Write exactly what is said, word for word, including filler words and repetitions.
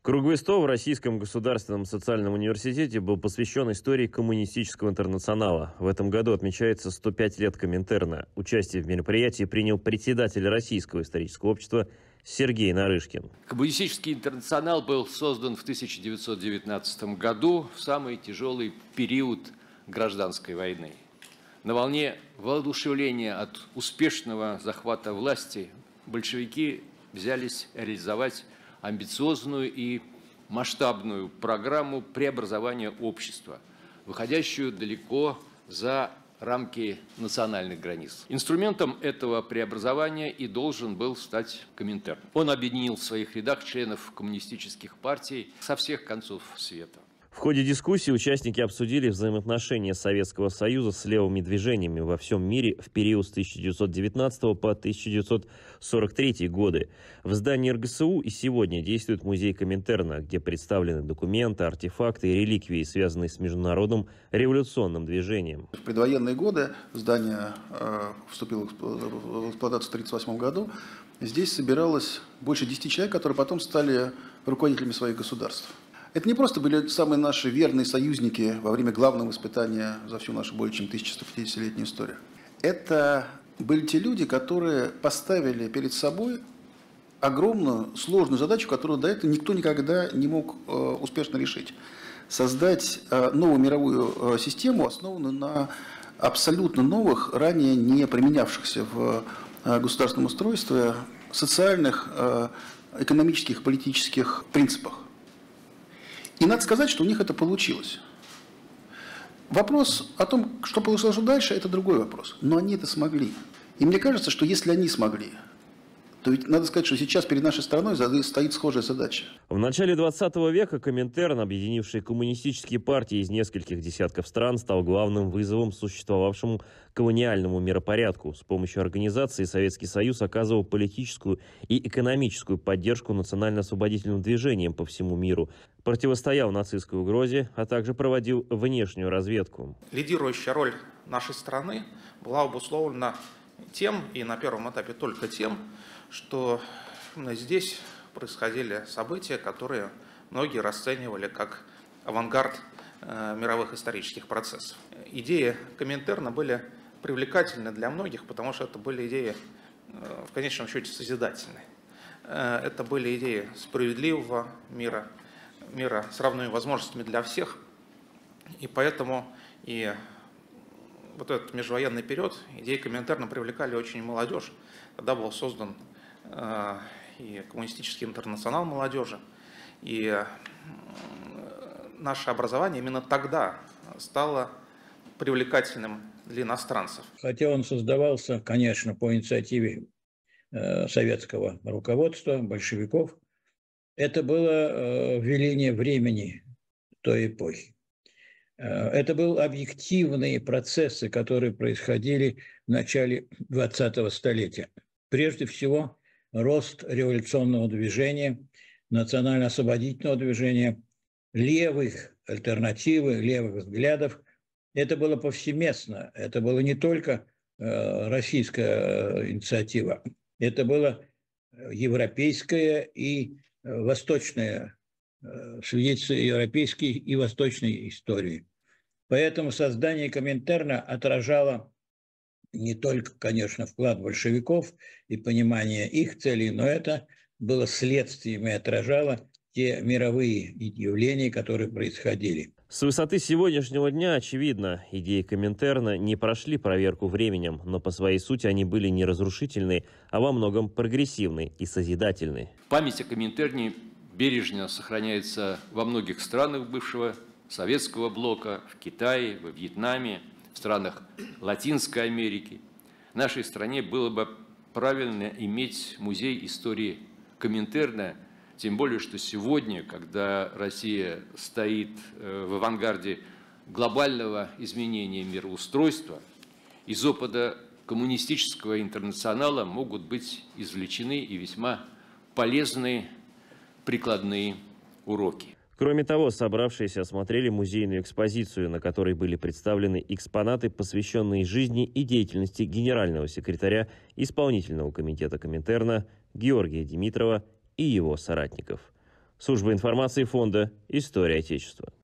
Круглый стол в Российском государственном социальном университете был посвящен истории коммунистического интернационала. В этом году отмечается сто пять лет Коминтерна. Участие в мероприятии принял председатель Российского исторического общества Сергей Нарышкин. Коммунистический интернационал был создан в тысяча девятьсот девятнадцатом году, в самый тяжелый период гражданской войны. На волне воодушевления от успешного захвата власти большевики взялись реализовать амбициозную и масштабную программу преобразования общества, выходящую далеко за рамки национальных границ. Инструментом этого преобразования и должен был стать Коминтерн. Он объединил в своих рядах членов коммунистических партий со всех концов света. В ходе дискуссии участники обсудили взаимоотношения Советского Союза с левыми движениями во всем мире в период с тысяча девятьсот девятнадцатого по тысяча девятьсот сорок третий годы. В здании эр гэ эс у и сегодня действует музей Коминтерна, где представлены документы, артефакты и реликвии, связанные с международным революционным движением. В предвоенные годы здание э, вступило в эксплуатацию в тысяча девятьсот тридцать восьмом году. Здесь собиралось больше десяти человек, которые потом стали руководителями своих государств. Это не просто были самые наши верные союзники во время главного испытания за всю нашу более чем тысяча сто пятидесятилетнюю историю. Это были те люди, которые поставили перед собой огромную, сложную задачу, которую до этого никто никогда не мог э, успешно решить. Создать э, новую мировую э, систему, основанную на абсолютно новых, ранее не применявшихся в э, государственном устройстве социальных, э, экономических, политических принципах. И надо сказать, что у них это получилось. Вопрос о том, что получилось дальше, это другой вопрос. Но они это смогли. И мне кажется, что если они смогли, то ведь надо сказать, что сейчас перед нашей страной стоит схожая задача. В начале двадцатого века Коминтерн, объединивший коммунистические партии из нескольких десятков стран, стал главным вызовом существовавшему колониальному миропорядку. С помощью организации Советский Союз оказывал политическую и экономическую поддержку национально-освободительным движениям по всему миру, противостоял нацистской угрозе, а также проводил внешнюю разведку. Лидирующая роль нашей страны была обусловлена тем, и на первом этапе только тем, что здесь происходили события, которые многие расценивали как авангард э, мировых исторических процессов. Идеи Коминтерна были привлекательны для многих, потому что это были идеи, э, в конечном счете, созидательные. Э, это были идеи справедливого мира, мира с равными возможностями для всех, и поэтому и вот этот межвоенный период идеи Коминтерна привлекали очень молодежь. Тогда был создан э, и коммунистический интернационал молодежи, и э, наше образование именно тогда стало привлекательным для иностранцев. Хотя он создавался, конечно, по инициативе э, советского руководства, большевиков, это было э, веление времени той эпохи. Это были объективные процессы, которые происходили в начале двадцатого столетия. Прежде всего, рост революционного движения, национально-освободительного движения, левых альтернативы, левых взглядов. Это было повсеместно. Это была не только российская инициатива, это была европейская и восточная, свидетельство европейской и восточной истории. Поэтому создание Коминтерна отражало не только, конечно, вклад большевиков и понимание их целей, но это было следствием и отражало те мировые явления, которые происходили. С высоты сегодняшнего дня очевидно, идеи Коминтерна не прошли проверку временем, но по своей сути они были не разрушительны, а во многом прогрессивны и созидательны. Память о Коминтерне бережно сохраняется во многих странах бывшего советского блока, в Китае, во Вьетнаме, в странах Латинской Америки. В нашей стране было бы правильно иметь музей истории Коминтерна, тем более, что сегодня, когда Россия стоит в авангарде глобального изменения мироустройства, из опыта коммунистического интернационала могут быть извлечены и весьма полезные прикладные уроки. Кроме того, собравшиеся осмотрели музейную экспозицию, на которой были представлены экспонаты, посвященные жизни и деятельности генерального секретаря Исполнительного комитета Коминтерна Георгия Димитрова и его соратников. Служба информации фонда «История Отечества».